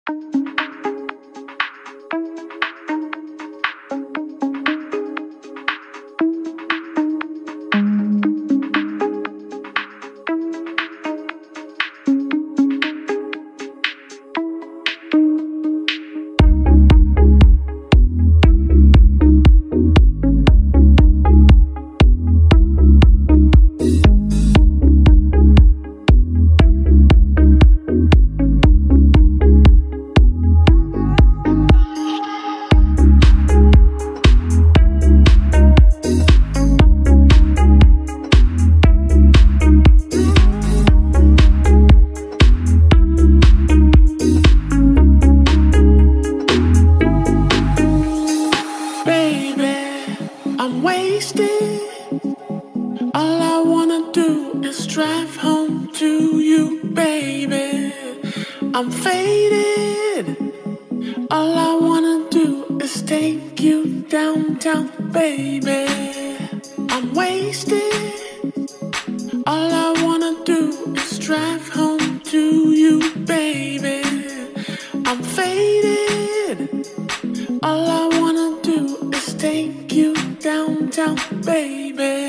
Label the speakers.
Speaker 1: I'm wasted. All I wanna do is drive home to you, baby. I'm faded. All I wanna do is take you downtown, baby. I'm wasted. All I wanna do is drive home to you, baby. I'm faded. All I wanna do is take you downtown, baby.